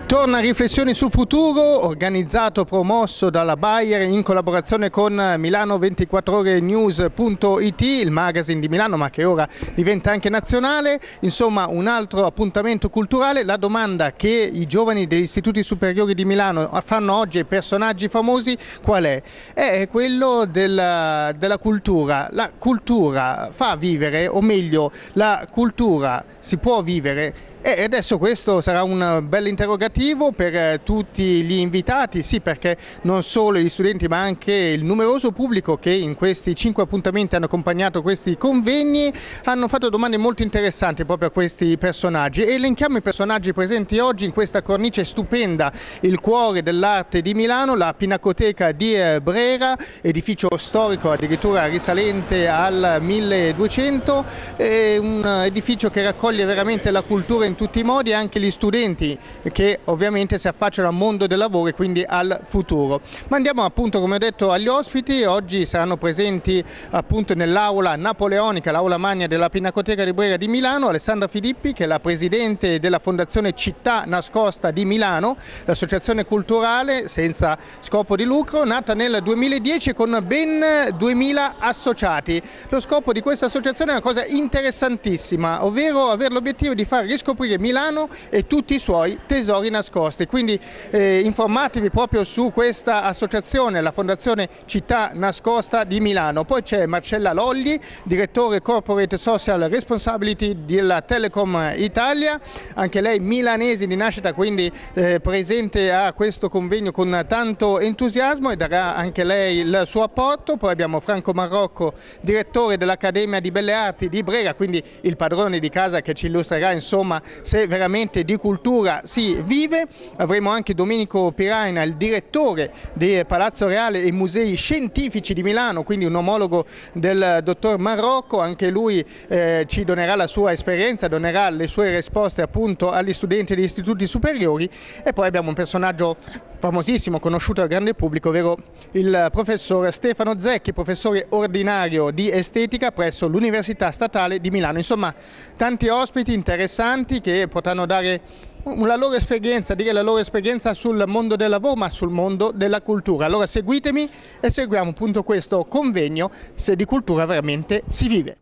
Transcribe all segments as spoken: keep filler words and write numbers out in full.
Torna Riflessioni sul futuro, organizzato, promosso dalla Bayer in collaborazione con Milano ventiquattro ore news punto it, il magazine di Milano ma che ora diventa anche nazionale. Insomma, un altro appuntamento culturale. La domanda che i giovani degli istituti superiori di Milano fanno oggi ai personaggi famosi qual è? È quello della, della cultura. La cultura fa vivere, o meglio, la cultura si può vivere? E adesso questo sarà un bel interrogativo per tutti gli invitati, sì, perché non solo gli studenti ma anche il numeroso pubblico che in questi cinque appuntamenti hanno accompagnato questi convegni hanno fatto domande molto interessanti proprio a questi personaggi. E elenchiamo i personaggi presenti oggi in questa cornice stupenda, il cuore dell'arte di Milano, la Pinacoteca di Brera, edificio storico addirittura risalente al milleduecento, è un edificio che raccoglie veramente la cultura in tutti i modi, e anche gli studenti che ovviamente si affacciano al mondo del lavoro e quindi al futuro. Ma andiamo appunto, come ho detto, agli ospiti. Oggi saranno presenti appunto nell'aula napoleonica, l'aula magna della Pinacoteca di Brera di Milano, Alessandra Filippi, che è la presidente della Fondazione Città Nascosta di Milano, l'associazione culturale senza scopo di lucro, nata nel duemiladieci con ben duemila associati. Lo scopo di questa associazione è una cosa interessantissima, ovvero avere l'obiettivo di far riscoprire Milano e tutti i suoi tesori nascosti. Quindi eh, informatevi proprio su questa associazione, la Fondazione Città Nascosta di Milano. Poi c'è Marcella Lolli, direttore Corporate Social Responsibility della Telecom Italia, anche lei milanese di nascita, quindi eh, presente a questo convegno con tanto entusiasmo e darà anche lei il suo apporto. Poi abbiamo Franco Marrocco, direttore dell'Accademia di Belle Arti di Brera, quindi il padrone di casa, che ci illustrerà insomma se veramente di cultura si vive. Avremo anche Domenico Piraina, il direttore di Palazzo Reale e Musei Scientifici di Milano, quindi un omologo del dottor Marrocco. Anche lui eh, ci donerà la sua esperienza, donerà le sue risposte appunto agli studenti degli istituti superiori. E poi abbiamo un personaggio famosissimo, conosciuto dal grande pubblico, ovvero il professor Stefano Zecchi, professore ordinario di estetica presso l'Università Statale di Milano. Insomma, tanti ospiti interessanti che potranno dare la loro esperienza, dire la loro esperienza sul mondo del lavoro ma sul mondo della cultura. Allora seguitemi e seguiamo appunto questo convegno, se di cultura veramente si vive.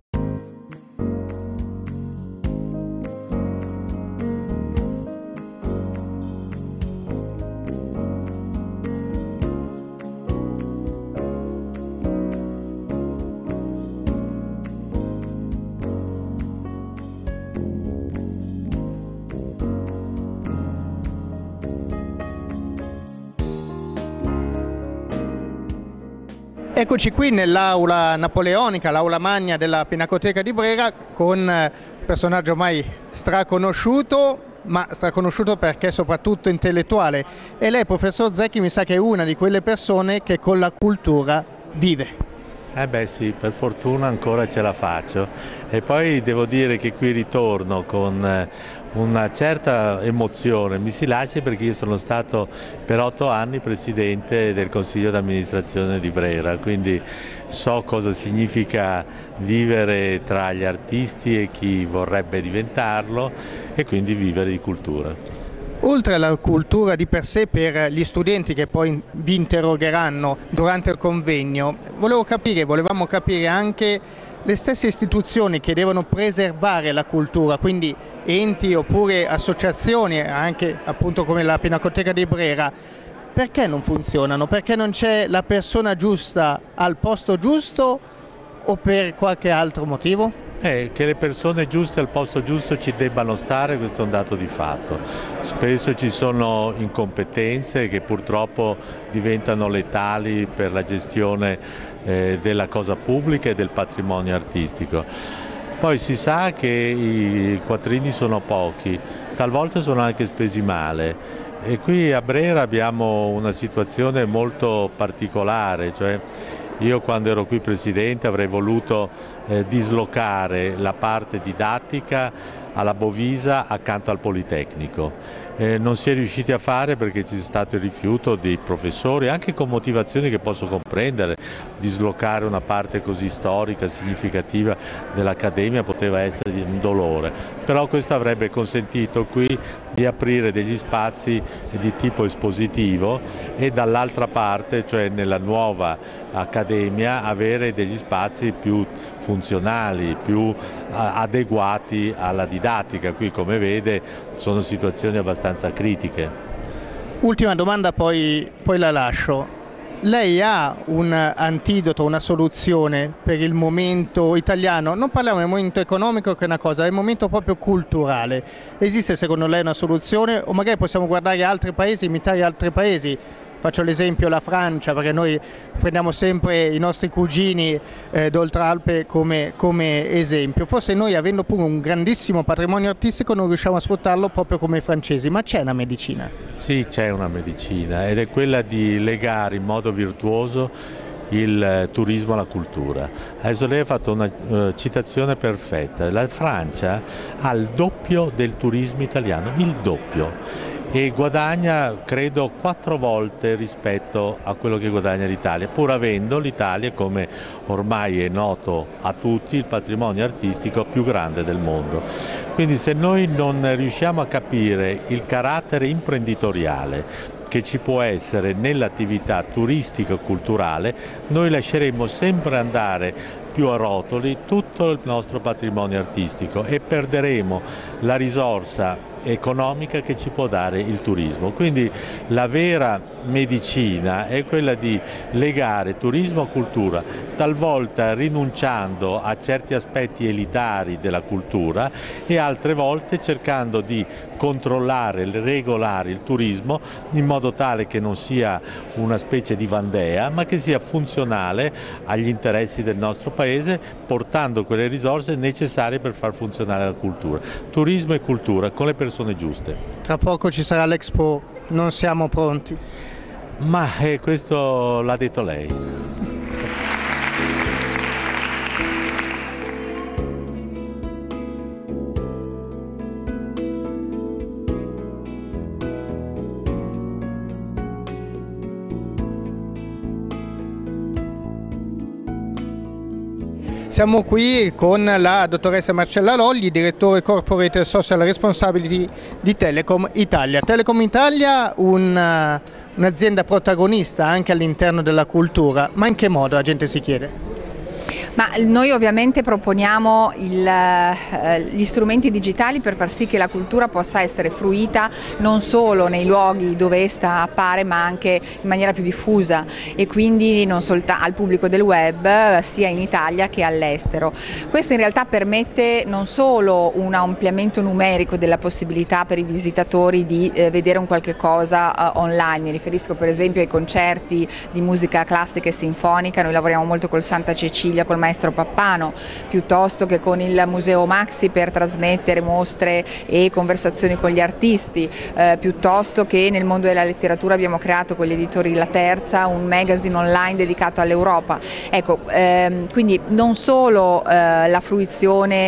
Eccoci qui nell'aula napoleonica, l'aula magna della Pinacoteca di Brera, con un personaggio ormai straconosciuto, ma straconosciuto perché soprattutto intellettuale. E lei, professor Zecchi, mi sa che è una di quelle persone che con la cultura vive. Eh beh sì, per fortuna ancora ce la faccio. E poi devo dire che qui ritorno con una certa emozione, mi si lasci, perché io sono stato per otto anni presidente del Consiglio d'amministrazione di Brera, quindi so cosa significa vivere tra gli artisti e chi vorrebbe diventarlo, e quindi vivere di cultura. Oltre alla cultura di per sé, per gli studenti che poi vi interrogheranno durante il convegno, volevo capire, volevamo capire anche le stesse istituzioni che devono preservare la cultura, quindi enti oppure associazioni, anche appunto come la Pinacoteca di Brera, perché non funzionano? Perché non c'è la persona giusta al posto giusto, o per qualche altro motivo? Eh, che le persone giuste al posto giusto ci debbano stare, questo è un dato di fatto. Spesso ci sono incompetenze che purtroppo diventano letali per la gestione eh, della cosa pubblica e del patrimonio artistico. Poi si sa che i quattrini sono pochi, talvolta sono anche spesi male. E qui a Brera abbiamo una situazione molto particolare, cioè io quando ero qui presidente avrei voluto eh, dislocare la parte didattica alla Bovisa accanto al Politecnico. Eh, non si è riusciti a fare perché ci è stato il rifiuto dei professori, anche con motivazioni che posso comprendere. Dislocare una parte così storica, significativa dell'Accademia poteva essere un dolore, però questo avrebbe consentito qui di aprire degli spazi di tipo espositivo e dall'altra parte, cioè nella nuova Accademia, avere degli spazi più funzionali, più adeguati alla didattica. Qui, come vede, sono situazioni abbastanza critiche. Ultima domanda, poi, poi la lascio. Lei ha un antidoto, una soluzione per il momento italiano? Non parliamo del momento economico, che è una cosa, è il momento proprio culturale. Esiste secondo lei una soluzione, o magari possiamo guardare altri paesi, imitare altri paesi? Faccio l'esempio la Francia, perché noi prendiamo sempre i nostri cugini eh, d'Oltralpe come, come esempio. Forse noi, avendo pure un grandissimo patrimonio artistico, non riusciamo a sfruttarlo proprio come i francesi, ma c'è una medicina? Sì, c'è una medicina, ed è quella di legare in modo virtuoso il turismo alla cultura. Adesso lei ha fatto una uh, citazione perfetta. La Francia ha il doppio del turismo italiano, il doppio. E guadagna, credo, quattro volte rispetto a quello che guadagna l'Italia, pur avendo l'Italia, come ormai è noto a tutti, il patrimonio artistico più grande del mondo. Quindi se noi non riusciamo a capire il carattere imprenditoriale che ci può essere nell'attività turistica-culturale, noi lasceremo sempre andare più a rotoli tutto il nostro patrimonio artistico e perderemo la risorsa economica che ci può dare il turismo. Quindi la vera medicina è quella di legare turismo a cultura, talvolta rinunciando a certi aspetti elitari della cultura e altre volte cercando di controllare, regolare il turismo in modo tale che non sia una specie di Vandea, ma che sia funzionale agli interessi del nostro paese, portando quelle risorse necessarie per far funzionare la cultura. Turismo e cultura con le persone giuste. Tra poco ci sarà l'Expo, non siamo pronti. Ma eh, questo l'ha detto lei. Siamo qui con la dottoressa Marcella Logli, direttore Corporate Social Responsibility di Telecom Italia. Telecom Italia, un, un'azienda protagonista anche all'interno della cultura, ma in che modo, la gente si chiede? Ma noi ovviamente proponiamo il, eh, gli strumenti digitali per far sì che la cultura possa essere fruita non solo nei luoghi dove essa appare, ma anche in maniera più diffusa, e quindi non soltanto al pubblico del web, sia in Italia che all'estero. Questo in realtà permette non solo un ampliamento numerico della possibilità per i visitatori di eh, vedere un qualche cosa eh, online. Mi riferisco per esempio ai concerti di musica classica e sinfonica. Noi lavoriamo molto col Santa Cecilia, col Maestro Pappano, piuttosto che con il Museo Maxi per trasmettere mostre e conversazioni con gli artisti, eh, piuttosto che nel mondo della letteratura abbiamo creato con gli editori La Terza un magazine online dedicato all'Europa. Ecco, ehm, quindi non solo eh, la fruizione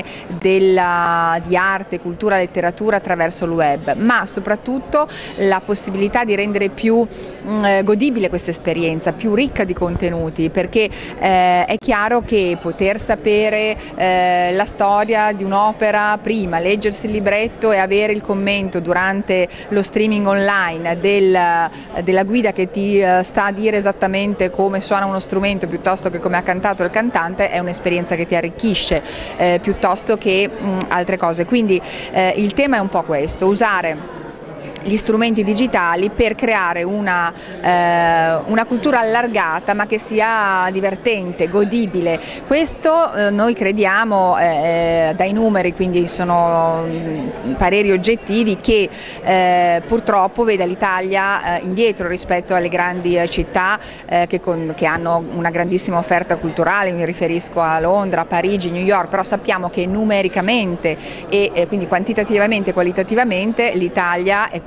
della, di arte, cultura, letteratura attraverso il web, ma soprattutto la possibilità di rendere più mh, godibile questa esperienza, più ricca di contenuti, perché eh, è chiaro che poter sapere eh, la storia di un'opera prima, leggersi il libretto e avere il commento durante lo streaming online del, della guida che ti eh, sta a dire esattamente come suona uno strumento piuttosto che come ha cantato il cantante, è un'esperienza che ti arricchisce eh, piuttosto che mh, altre cose. Quindi eh, il tema è un po' questo: usare gli strumenti digitali per creare una, eh, una cultura allargata, ma che sia divertente, godibile. Questo eh, noi crediamo eh, dai numeri, quindi sono mh, pareri oggettivi, che eh, purtroppo vede l'Italia eh, indietro rispetto alle grandi eh, città eh, che, con, che hanno una grandissima offerta culturale. Mi riferisco a Londra, Parigi, New York, però sappiamo che numericamente e eh, quindi quantitativamente e qualitativamente l'Italia è prima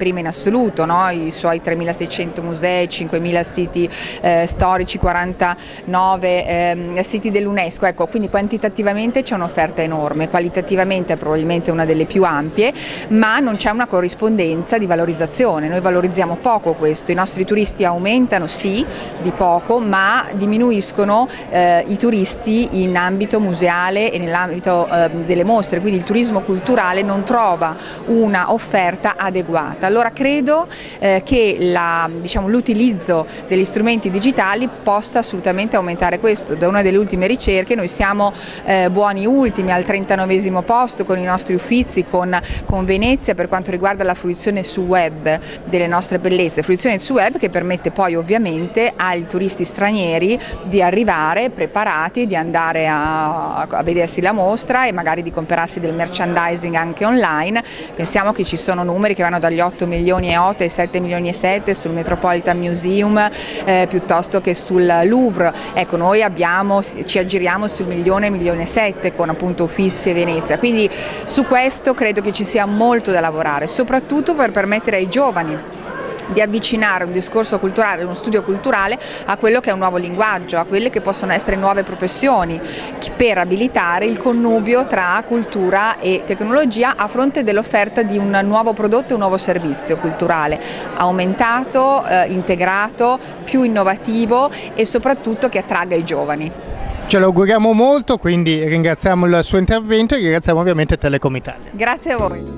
prima in assoluto, no? I suoi tremilaseicento musei, cinquemila siti eh, storici, quarantanove eh, siti dell'UNESCO, ecco, quindi quantitativamente c'è un'offerta enorme, qualitativamente è probabilmente una delle più ampie, ma non c'è una corrispondenza di valorizzazione. Noi valorizziamo poco questo, i nostri turisti aumentano sì di poco, ma diminuiscono eh, i turisti in ambito museale e nell'ambito eh, delle mostre, quindi il turismo culturale non trova una offerta adeguata. Allora credo eh, che diciamo, l'utilizzo degli strumenti digitali possa assolutamente aumentare questo. Da una delle ultime ricerche noi siamo eh, buoni ultimi, al trentanovesimo posto con i nostri uffizi, con, con Venezia per quanto riguarda la fruizione su web delle nostre bellezze, fruizione su web che permette poi ovviamente ai turisti stranieri di arrivare preparati, di andare a, a vedersi la mostra e magari di comprarsi del merchandising anche online. Pensiamo che ci sono numeri che vanno dagli otto milioni e otto ai sette milioni e sette sul Metropolitan Museum eh, piuttosto che sul Louvre. Ecco, noi abbiamo, ci aggiriamo sul milione, milione e sette con appunto Uffizi e Venezia, quindi su questo credo che ci sia molto da lavorare, soprattutto per permettere ai giovani di avvicinare un discorso culturale, uno studio culturale a quello che è un nuovo linguaggio, a quelle che possono essere nuove professioni, per abilitare il connubio tra cultura e tecnologia a fronte dell'offerta di un nuovo prodotto e un nuovo servizio culturale aumentato, eh, integrato, più innovativo e soprattutto che attragga i giovani. Ce lo auguriamo molto, quindi ringraziamo il suo intervento e ringraziamo ovviamente Telecom Italia. Grazie a voi.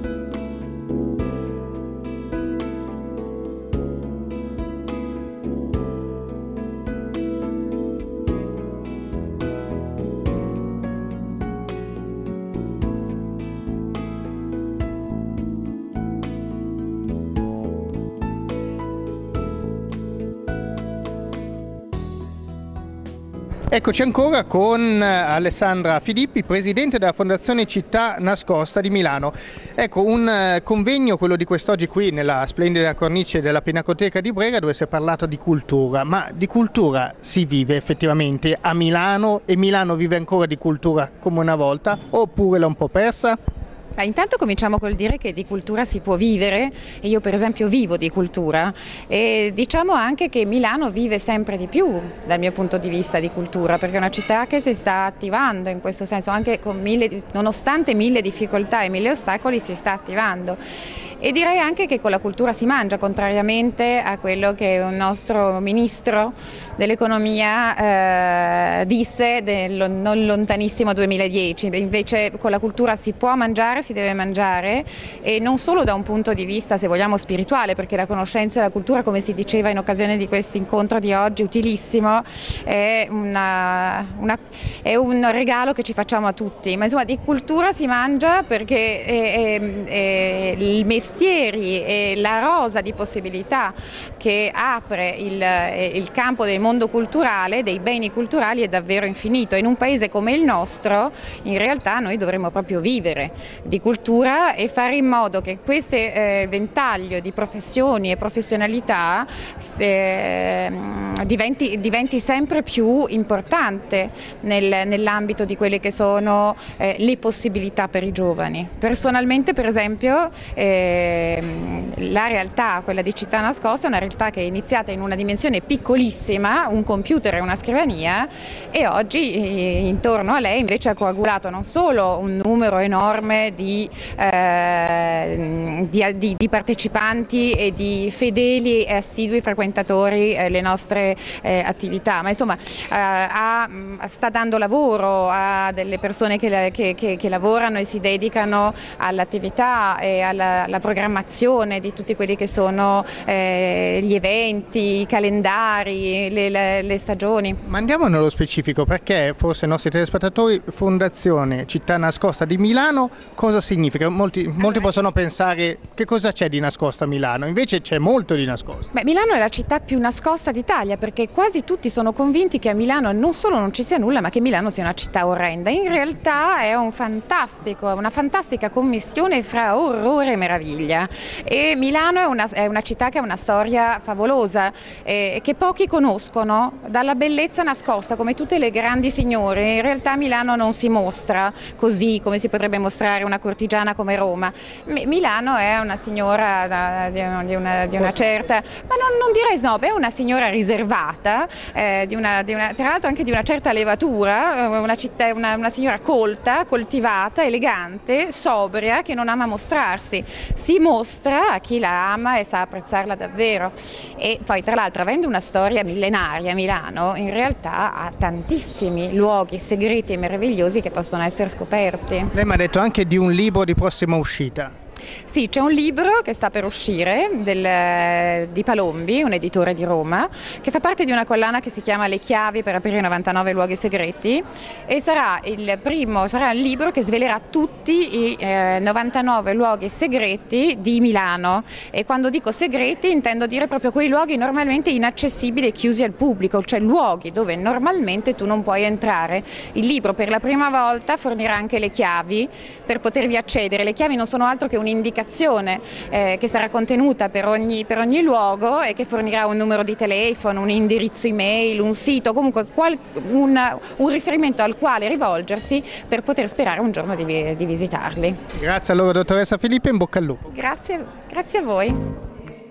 Eccoci ancora con Alessandra Filippi, presidente della Fondazione Città Nascosta di Milano. Ecco, un convegno, quello di quest'oggi qui nella splendida cornice della Pinacoteca di Brera, dove si è parlato di cultura, ma di cultura si vive effettivamente a Milano e Milano vive ancora di cultura come una volta oppure l'ha un po' persa? Beh, intanto cominciamo col dire che di cultura si può vivere e io per esempio vivo di cultura e diciamo anche che Milano vive sempre di più dal mio punto di vista di cultura, perché è una città che si sta attivando in questo senso, anche con mille, nonostante mille difficoltà e mille ostacoli si sta attivando. E direi anche che con la cultura si mangia, contrariamente a quello che un nostro ministro dell'economia eh, disse del non lontanissimo duemiladieci. Invece con la cultura si può mangiare, si deve mangiare, e non solo da un punto di vista, se vogliamo, spirituale, perché la conoscenza e la cultura, come si diceva in occasione di questo incontro di oggi, utilissimo, è, una, una, è un regalo che ci facciamo a tutti. Ma insomma di cultura si mangia perché è, è, è il mestiere e la rosa di possibilità che apre il, il campo del mondo culturale, dei beni culturali, è davvero infinito. In un paese come il nostro in realtà noi dovremmo proprio vivere di cultura e fare in modo che questo eh, ventaglio di professioni e professionalità se, diventi, diventi sempre più importante nel, nell'ambito di quelle che sono eh, le possibilità per i giovani. Personalmente, per esempio, eh, la realtà, quella di Città Nascosta, è una realtà che è iniziata in una dimensione piccolissima, un computer e una scrivania, e oggi intorno a lei invece ha coagulato non solo un numero enorme di, eh, di, di, di partecipanti e di fedeli e assidui frequentatori eh, le nostre eh, attività, ma insomma eh, ha, sta dando lavoro a delle persone che, che, che, che lavorano e si dedicano all'attività e alla, alla programmazione di tutti quelli che sono eh, gli eventi, i calendari, le, le, le stagioni. Ma andiamo nello specifico, perché forse i nostri telespettatori, Fondazione Città Nascosta di Milano, cosa significa? Molti, molti allora, possono pensare che cosa c'è di nascosto a Milano, invece c'è molto di nascosto. Beh, Milano è la città più nascosta d'Italia, perché quasi tutti sono convinti che a Milano non solo non ci sia nulla, ma che Milano sia una città orrenda. In realtà è un fantastico, una fantastica commistione fra orrore e meraviglia. meraviglia. E Milano è una, è una città che ha una storia favolosa, eh, che pochi conoscono, dalla bellezza nascosta, come tutte le grandi signore. In realtà Milano non si mostra così come si potrebbe mostrare una cortigiana come Roma. M Milano è una signora da, di, di, una, di una certa, ma non, non direi snob, è una signora riservata, eh, di una, di una, tra l'altro anche di una certa levatura, una, città, una, una signora colta, coltivata, elegante, sobria, che non ama mostrarsi. Si mostra a chi la ama e sa apprezzarla davvero. E poi tra l'altro, avendo una storia millenaria, Milano in realtà ha tantissimi luoghi segreti e meravigliosi che possono essere scoperti. Lei mi ha detto anche di un libro di prossima uscita. Sì, c'è un libro che sta per uscire del, di Palombi, un editore di Roma, che fa parte di una collana che si chiama Le chiavi per aprire novantanove luoghi segreti, e sarà il primo, sarà un libro che svelerà tutti i eh, novantanove luoghi segreti di Milano. E quando dico segreti intendo dire proprio quei luoghi normalmente inaccessibili e chiusi al pubblico, cioè luoghi dove normalmente tu non puoi entrare. Il libro per la prima volta fornirà anche le chiavi per potervi accedere. Le chiavi non sono altro che un indicazione eh, che sarà contenuta per ogni, per ogni luogo, e che fornirà un numero di telefono, un indirizzo email, un sito, comunque qual, un, un riferimento al quale rivolgersi per poter sperare un giorno di, di visitarli. Grazie allora dottoressa Filippi, in bocca al lupo. Grazie, grazie a voi.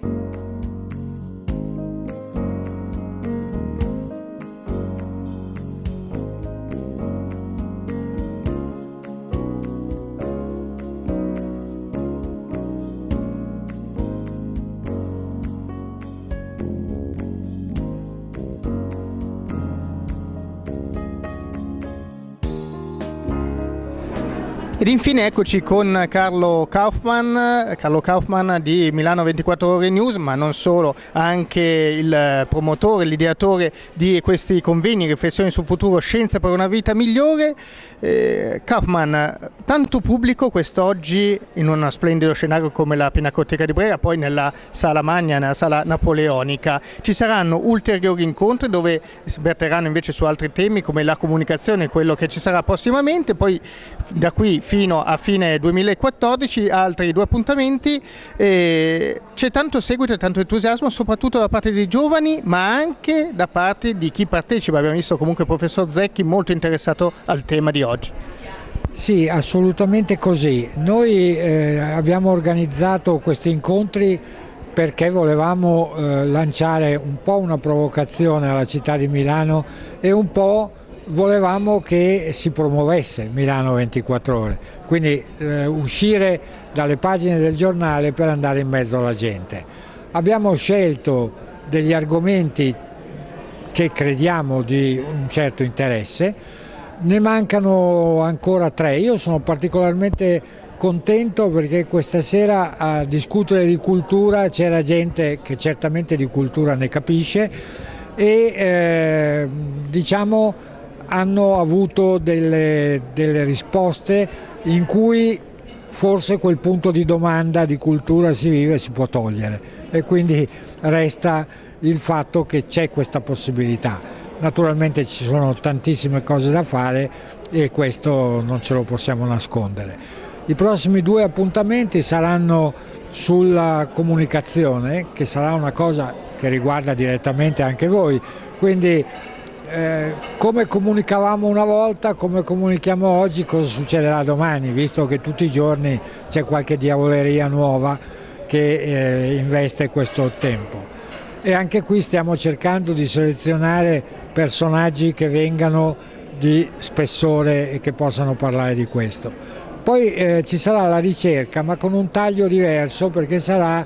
Ed infine eccoci con Carlo Kaufmann, Carlo Kaufmann di Milano ventiquattro ore News, ma non solo, anche il promotore, l'ideatore di questi convegni, riflessioni sul futuro, scienza per una vita migliore. Eh, Kaufmann, tanto pubblico quest'oggi in uno splendido scenario come la Pinacoteca di Brera, poi nella Sala Magna, nella Sala Napoleonica. Ci saranno ulteriori incontri dove si verteranno invece su altri temi come la comunicazione, quello che ci sarà prossimamente, poi da qui fino a fine duemilaquattordici altri due appuntamenti. Eh, c'è tanto seguito e tanto entusiasmo soprattutto da parte dei giovani, ma anche da parte di chi partecipa. Abbiamo visto comunque il professor Zecchi molto interessato al tema di oggi. Sì, assolutamente così. Noi eh, abbiamo organizzato questi incontri perché volevamo eh, lanciare un po' una provocazione alla città di Milano e un po' volevamo che si promuovesse Milano ventiquattro ore, quindi eh, uscire dalle pagine del giornale per andare in mezzo alla gente. Abbiamo scelto degli argomenti che crediamo di un certo interesse, ne mancano ancora tre. Io sono particolarmente contento perché questa sera a discutere di cultura c'era gente che certamente di cultura ne capisce e eh, diciamo hanno avuto delle, delle risposte in cui forse quel punto di domanda di cultura si vive e si può togliere, e quindi resta il fatto che c'è questa possibilità. Naturalmente ci sono tantissime cose da fare e questo non ce lo possiamo nascondere. I prossimi due appuntamenti saranno sulla comunicazione, che sarà una cosa che riguarda direttamente anche voi, quindi Eh, come comunicavamo una volta, come comunichiamo oggi, cosa succederà domani, visto che tutti i giorni c'è qualche diavoleria nuova che eh, investe questo tempo. E anche qui stiamo cercando di selezionare personaggi che vengano di spessore e che possano parlare di questo. Poi eh, ci sarà la ricerca, ma con un taglio diverso, perché sarà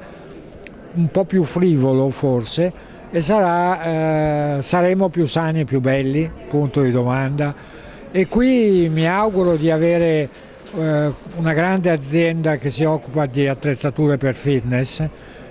un po' più frivolo forse, e sarà, eh, saremo più sani e più belli, punto di domanda. E qui mi auguro di avere eh, una grande azienda che si occupa di attrezzature per fitness,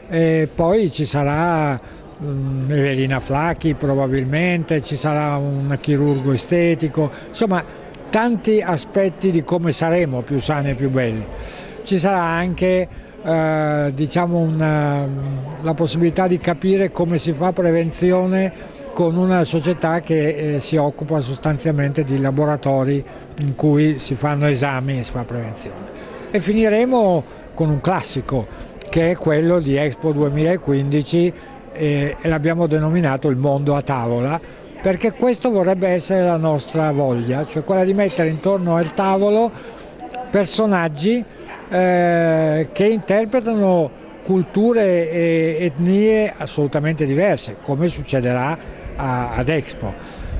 e poi ci sarà um, Evelina Flacchi probabilmente, ci sarà un chirurgo estetico, insomma tanti aspetti di come saremo più sani e più belli. Ci sarà anche Eh, diciamo una, la possibilità di capire come si fa prevenzione con una società che eh, si occupa sostanzialmente di laboratori in cui si fanno esami e si fa prevenzione. e finiremo con un classico che è quello di Expo duemilaquindici eh, e l'abbiamo denominato il mondo a tavola, perché questo vorrebbe essere la nostra voglia, cioè quella di mettere intorno al tavolo personaggi eh, che interpretano culture e etnie assolutamente diverse, come succederà a, ad Expo.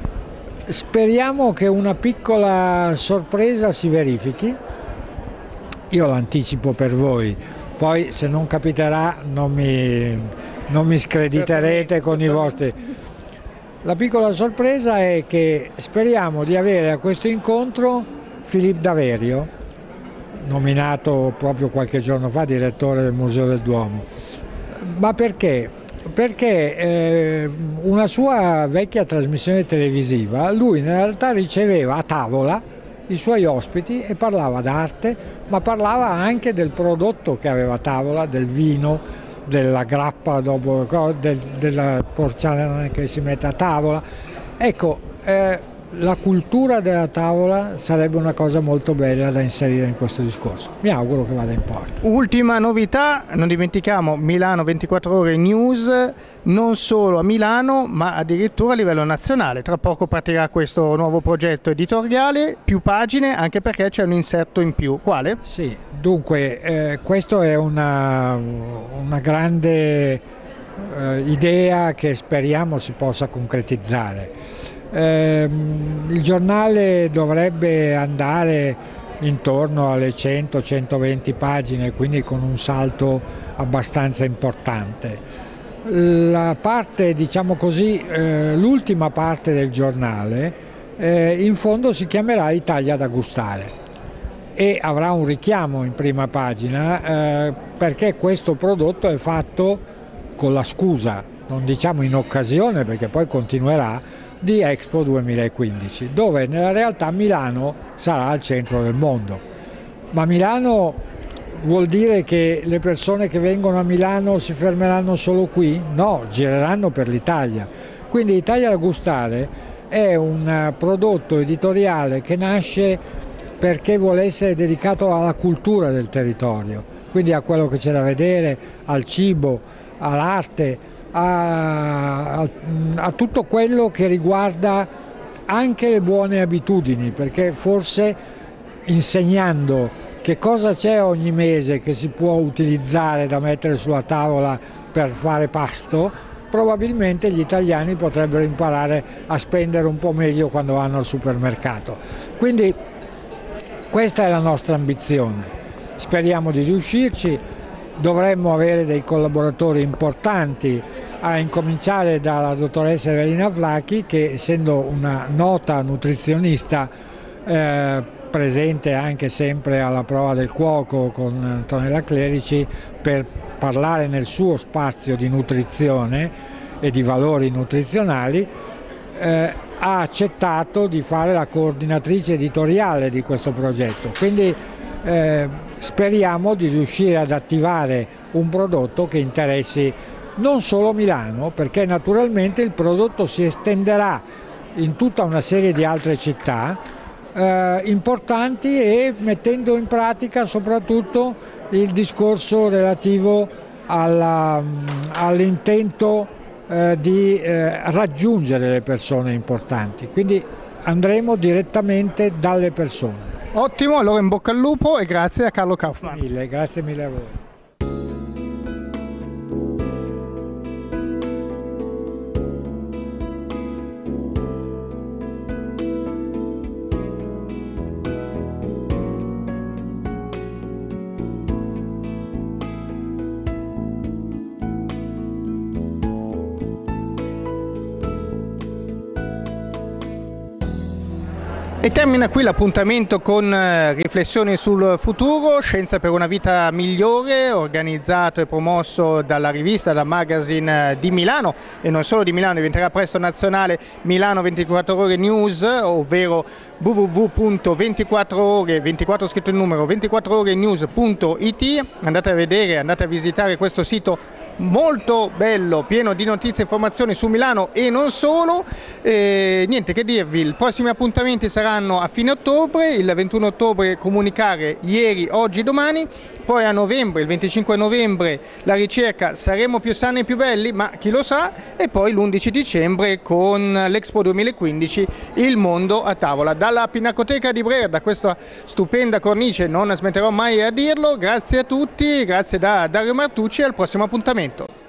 Speriamo che una piccola sorpresa si verifichi, io l'anticipo per voi, poi se non capiterà non mi, non mi screditerete con i vostri. La piccola sorpresa è che speriamo di avere a questo incontro Philippe Daverio, nominato proprio qualche giorno fa direttore del Museo del Duomo. Ma perché? Perché eh, una sua vecchia trasmissione televisiva, lui in realtà riceveva a tavola i suoi ospiti e parlava d'arte, ma parlava anche del prodotto che aveva a tavola, del vino, della grappa, dopo, del, della porcellana che si mette a tavola. Ecco, eh, la cultura della tavola sarebbe una cosa molto bella da inserire in questo discorso. Mi auguro che vada in porto. Ultima novità, non dimentichiamo Milano ventiquattro ore News, non solo a Milano ma addirittura a livello nazionale. Tra poco partirà questo nuovo progetto editoriale, più pagine, anche perché c'è un inserto in più. Quale? Sì, dunque eh, questo è una, una grande eh, idea che speriamo si possa concretizzare. Eh, il giornale dovrebbe andare intorno alle cento centoventi pagine, quindi con un salto abbastanza importante. La parte, diciamo così, eh, l'ultima parte del giornale eh, in fondo si chiamerà Italia da gustare e avrà un richiamo in prima pagina eh, perché questo prodotto è fatto con la scusa, non diciamo in occasione perché poi continuerà, di Expo duemilaquindici, dove nella realtà Milano sarà al centro del mondo. Ma Milano vuol dire che le persone che vengono a Milano si fermeranno solo qui? No, gireranno per l'Italia. Quindi Italia da gustare è un prodotto editoriale che nasce perché vuole essere dedicato alla cultura del territorio, quindi a quello che c'è da vedere, al cibo, all'arte, A, a, a tutto quello che riguarda anche le buone abitudini, perché forse insegnando che cosa c'è ogni mese che si può utilizzare da mettere sulla tavola per fare pasto, probabilmente gli italiani potrebbero imparare a spendere un po' meglio quando vanno al supermercato. Quindi questa è la nostra ambizione, speriamo di riuscirci, dovremmo avere dei collaboratori importanti, a incominciare dalla dottoressa Evelina Flacchi che, essendo una nota nutrizionista eh, presente anche sempre alla prova del cuoco con Antonella Clerici per parlare nel suo spazio di nutrizione e di valori nutrizionali, eh, ha accettato di fare la coordinatrice editoriale di questo progetto. Quindi eh, speriamo di riuscire ad attivare un prodotto che interessi non solo Milano, perché naturalmente il prodotto si estenderà in tutta una serie di altre città eh, importanti e mettendo in pratica soprattutto il discorso relativo all'intento eh, di eh, raggiungere le persone importanti. Quindi andremo direttamente dalle persone. Ottimo, allora in bocca al lupo e grazie a Carlo Kaufmann. Grazie mille, grazie mille a voi. E termina qui l'appuntamento con riflessioni sul futuro, Scienza per una vita migliore, organizzato e promosso dalla rivista, dal magazine di Milano e non solo di Milano, diventerà presto nazionale Milano ventiquattro ore News, ovvero w w w punto ventiquattro ore, ventiquattro scritto il numero, ventiquattro ore news punto it. Andate a vedere, andate a visitare questo sito molto bello, pieno di notizie e informazioni su Milano e non solo. Eh, niente che dirvi, i prossimi appuntamenti saranno a fine ottobre, il ventuno ottobre comunicare ieri, oggi, domani, poi a novembre, il venticinque novembre la ricerca Saremo più sani e più belli, ma chi lo sa, e poi l'undici dicembre con l'Expo duemilaquindici Il mondo a tavola. Dalla Pinacoteca di Brera, da questa stupenda cornice, non smetterò mai a dirlo, grazie a tutti, grazie da Dario Martucci e al prossimo appuntamento.